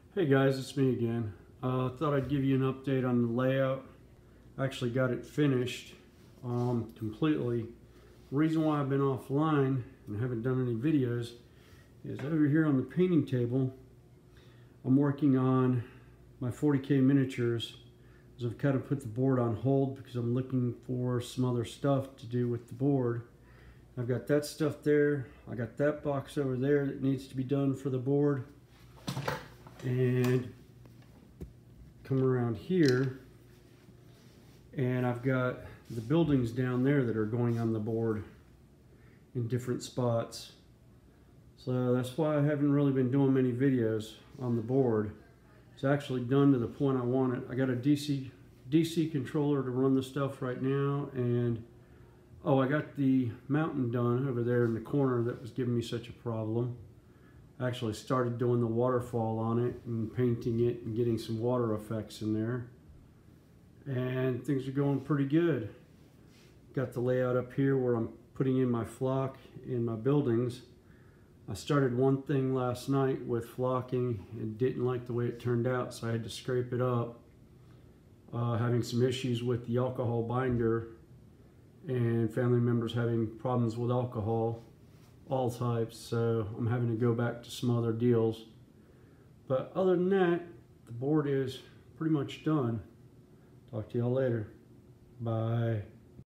Hey guys, it's me again. Thought I'd give you an update on the layout. I actually got it finished completely. The reason why I've been offline and haven't done any videos is over here on the painting table. I'm working on my 40K miniatures, as I've kind of put the board on hold because I'm looking for some other stuff to do with the board. I've got that stuff there. I got that box over there that needs to be done for the board. And come around here and I've got the buildings down there that are going on the board in different spots. So that's why I haven't really been doing many videos on the board. It's actually done to the point I want it. I got a DC controller to run the stuff right now, and I got the mountain done over there in the corner that was giving me such a problem. I actually started doing the waterfall on it and painting it and getting some water effects in there. And things are going pretty good. Got the layout up here where I'm putting in my flock in my buildings. I started one thing last night with flocking and didn't like the way it turned out, so I had to scrape it up. Having some issues with the alcohol binder and family members having problems with alcohol. All types, so I'm having to go back to some other deals. But other than that, the board is pretty much done. Talk to y'all later. Bye.